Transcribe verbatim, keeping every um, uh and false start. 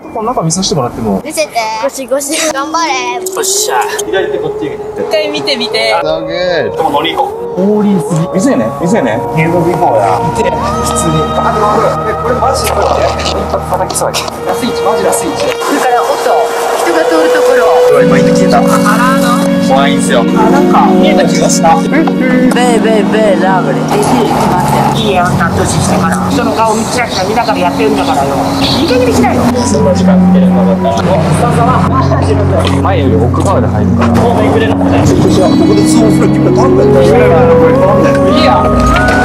この中見させてもらっても。 見せて。ゴシゴシ。頑張れ。 よっしゃ。左手こっち。一回見てみて。 だけ。でも乗り行こう。ホーリーすぎ。店ね。店ね。ゲームビフォーや。で、普通に。あ、でもこれマジでこれ一発叩きそうや。ラスイチ、マジラスイチ。 それから音。人が通るところ。 うわ、今犬消えた。 あらの。 怖いんすよ。あ、なんか見えた気がした。 ベイベイベイラブリー。エイジ来ますよ。 いいよ、担当してから。人の顔見ちゃくちゃ見ながらやってるんだからよ。いい加減にしないよ。 そんな時間かけるのだったら。前より奥側で入るから。もうめくれなくて。ここで通報する気分なんだよ。いいや。